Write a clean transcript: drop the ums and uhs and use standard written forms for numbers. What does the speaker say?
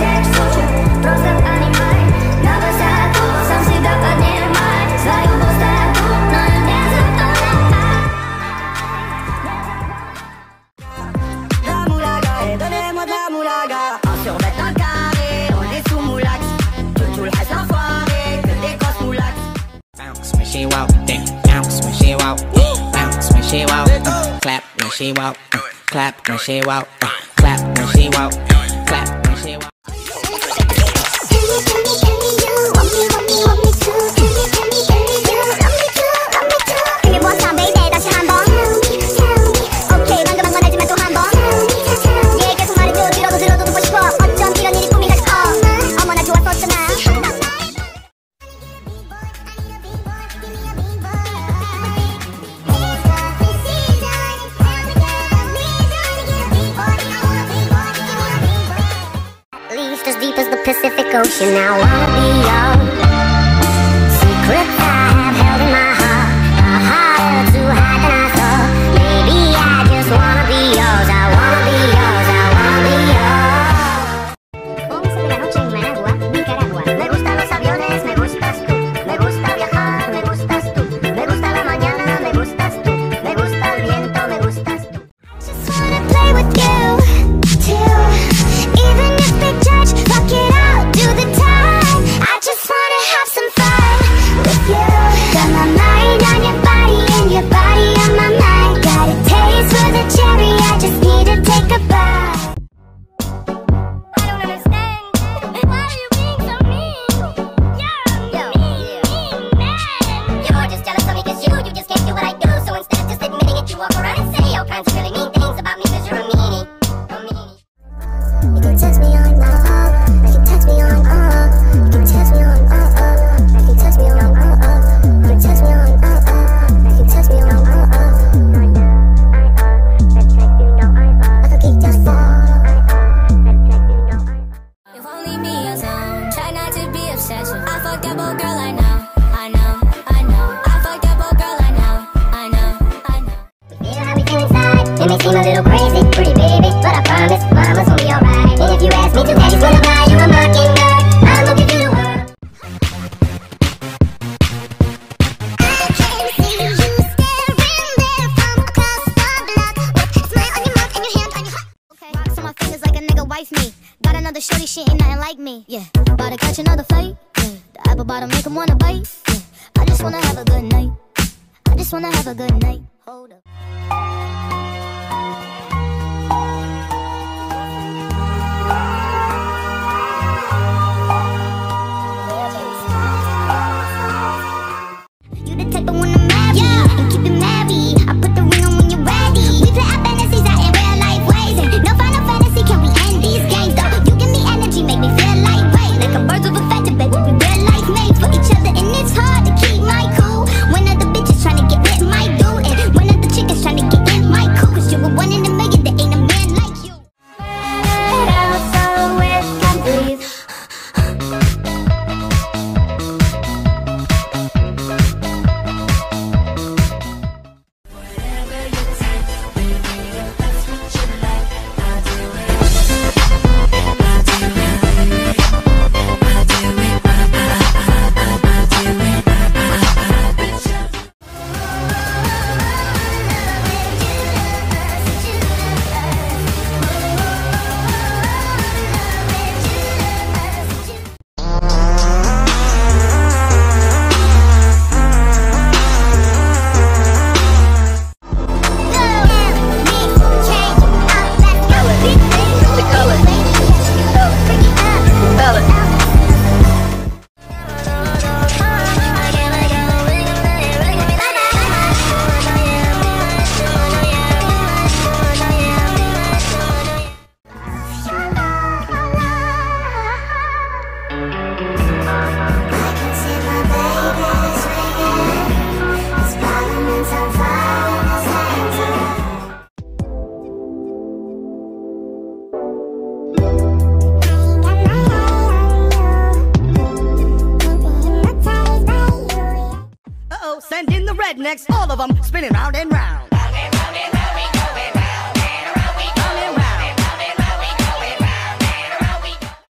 tekstu, просто понимай. На высоту, сам себя поднимай. Свою пустоту, но не заполняй. Donnez-moi de la moulaga. On survêt un carré, on est sous moulax. Tout le reste enfoiré, que des grosses moulax. Bounce when she walk, then bounce when she walk, bounce when she walk, clap when she walk, clap when she walk, clap when she walk, clap when she walk. As deep as the Pacific Ocean, I wanna be your secret I have held in my heart, harder to hide than I thought. Maybe I just wanna be yours. I wanna be yours. I wanna be yours. 11 de la noche en Managua, Nicaragua. Me gustan los aviones, me gustas tú. Me gusta viajar, me gustas tú. Me gusta la mañana, me gustas tú. Me gusta el viento, me gustas tú. I just wanna play with you too. Even if they judge, fuck it out, do the time. I just wanna have some fun with you. Got my mind on your body and your body on my mind. Got a taste for the cherry, I just need to take a bite. I don't understand. Why are you being so mean? You're mean man. You're just jealous of me cause you just can't do what I do. So instead of just admitting it, you walk around and say all kinds of really mean things about me cause you're a meanie. You can text me on you can text me on you can text me on you can text me on you can text me on you can text me on I could keep just If only me alone, try not to be obsessive. I fucked up, old girl, I know. I fucked up, old girl, I know. You feel how we feel inside. It may seem a little crazy, pretty baby, but I promise mama's gonna be alright. And if you ask me to, daddy's gonna buy you a mockingbird. I'ma give you the world. I can see you staring there from across the block with a smile on your mouth and your hand on your heart. Okay. Rocks on my fingers like a nigga wife me. Got another shorty, she ain't nothing like me. Yeah, about to catch another fight. Yeah, the apple bottom make him wanna bite. Yeah, I just wanna have a good night. I just wanna have a good night. Hold up. You the type of wanna marry and keep it married. I put the ring on when you're ready. We play our fantasies out in real life ways. No final fantasy, can we end these games though? You give me energy, make me feel like rain. Like a birds of a feather, baby, we real life made for each other. And it's hard to keep my cool when other bitches trying to get with my dude. And when other chickens trying to get in my cool. Cause you're a one in a million, there ain't a man like you. Spread out so it can breathe. Send in the rednecks, all of them spinning round and round.